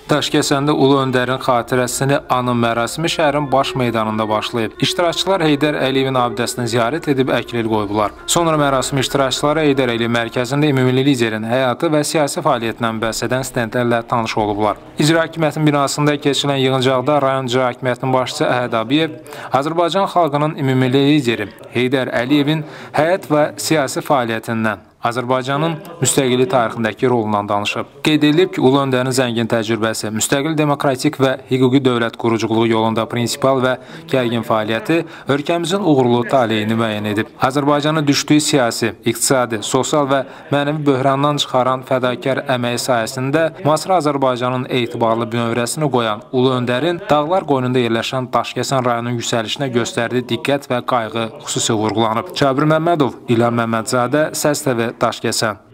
Daşkəsəndə Ulu Öndərin xatirəsini anım mərasimi şəhərin baş meydanında başlayıb. İştirakçılar Heydər Əliyevin abidəsini ziyarət edib əklil qoyublar. Sonra mərasim iştirakçıları Heydər Əliyev mərkəzində ümumi liderin həyatı və siyasi fəaliyyətindən bəhs edən stendlərlə tanış olublar. İcra Hakimiyyətinin binasında keçirilən yığıncaqda rayon İcra Hakimiyyətinin başçısı Əhəd Abiyev, Azərbaycan xalqının ümumi lideri Heydər Əliyevin həyat və siyasi fəaliyyətindən, Azərbaycanın müstəqillik tarixindəki rolundan danışıb. Qeyd edilib ki, Ulu Öndərin zəngin təcrübəsi, müstəqil demokratik və hüquqi dövlət quruculuğu yolunda prinsipal və gərgin fəaliyyəti ölkəmizin uğurlu taleyini müəyyən edib. Azərbaycanı düşdüyü siyasi, iqtisadi, sosial və mənəvi böhrandan çıxaran fədakar əməyi sayəsində müasir Azərbaycanın etibarlı bünövrəsini qoyan Ulu Öndərin dağlar qoynunda yerləşən Daşkəsən rayonunun yüksəlişinə göstərdiyi diqqət və qayğı xüsusi vurğulanıb. Cabir Məmmədov, İlham Məmmədzadə, Səs TV, Daşkəsən.